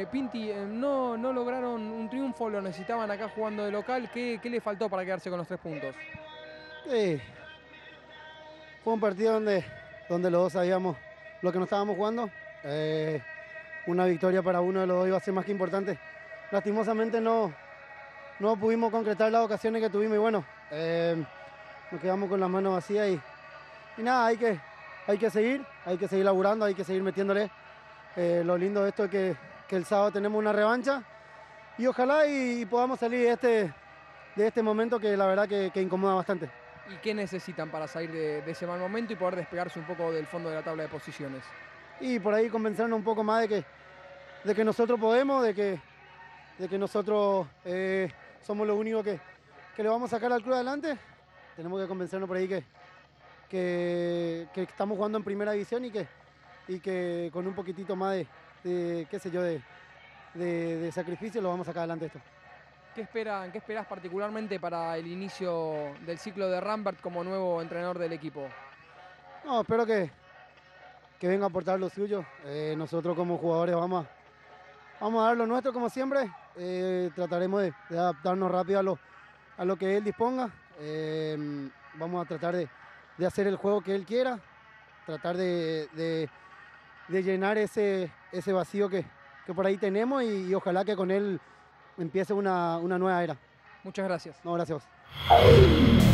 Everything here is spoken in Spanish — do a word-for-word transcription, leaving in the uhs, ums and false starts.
Pinti, eh, no, no lograron un triunfo, lo necesitaban acá jugando de local. ¿Qué, qué le faltó para quedarse con los tres puntos? Sí, fue un partido donde, donde los dos sabíamos lo que nos estábamos jugando. Eh, una victoria para uno de los dos iba a ser más que importante. Lastimosamente no, no pudimos concretar las ocasiones que tuvimos y bueno, eh, nos quedamos con las manos vacías y, y nada, hay que, hay que seguir, hay que seguir laburando, hay que seguir metiéndole. Eh, lo lindo de esto es que, que el sábado tenemos una revancha y ojalá y, y podamos salir de este, de este momento que la verdad que, que incomoda bastante. ¿Y qué necesitan para salir de, de ese mal momento y poder despegarse un poco del fondo de la tabla de posiciones? Y por ahí convencernos un poco más de que, de que nosotros podemos, de que, de que nosotros eh, somos los únicos que, que le vamos a sacar al club adelante. Tenemos que convencernos por ahí que, que, que estamos jugando en primera división y que, y que con un poquitito más de, de qué sé yo, de, de, de sacrificio lo vamos a sacar adelante esto. ¿Qué esperan, qué esperás particularmente para el inicio del ciclo de Rambert como nuevo entrenador del equipo? No, espero que, que venga a aportar lo suyo. Eh, nosotros como jugadores vamos a, vamos a dar lo nuestro como siempre. Eh, trataremos de, de adaptarnos rápido a lo, a lo que él disponga. Eh, vamos a tratar de, de hacer el juego que él quiera, tratar de, de, de llenar ese, ese vacío que, que por ahí tenemos y, y ojalá que con él empiece una, una nueva era. Muchas gracias. No, gracias a vos.